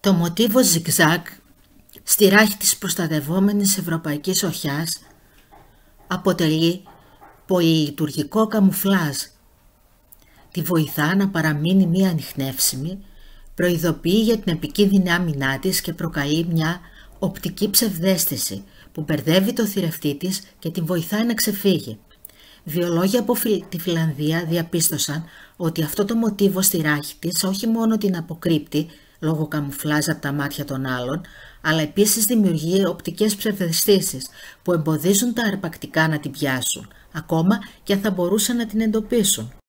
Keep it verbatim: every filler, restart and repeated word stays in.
Το μοτίβο ζιγζάκ στη ράχη της προστατευόμενης ευρωπαϊκής οχιάς αποτελεί πολυλειτουργικό καμουφλάζ. Τη βοηθά να παραμείνει μία ανιχνεύσιμη, προειδοποιεί για την επικίνδυνη άμυνά της και προκαλεί μια οπτική ψευδαίσθηση που μπερδεύει το θηρευτή της και την βοηθάει να ξεφύγει. Βιολόγοι από τη Φιλανδία διαπίστωσαν ότι αυτό το μοτίβο στη ράχη της όχι μόνο την αποκρύπτει λόγω καμουφλάζ από τα μάτια των άλλων, αλλά επίσης δημιουργεί οπτικές ψευδαισθήσεις που εμποδίζουν τα αρπακτικά να την πιάσουν, ακόμα και αν θα μπορούσαν να την εντοπίσουν.